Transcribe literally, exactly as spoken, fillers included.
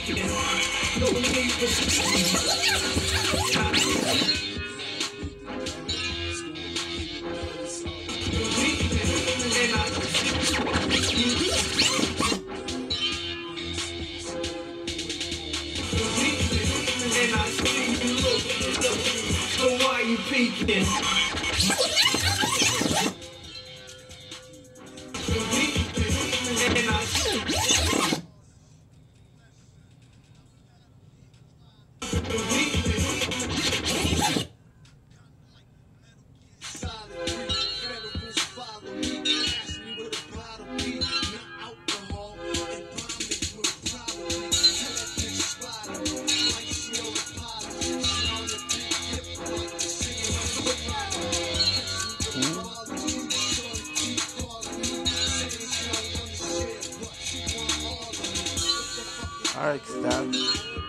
peeking. No need for and I see you look, look, so why you peeking? And I see Alright, stop.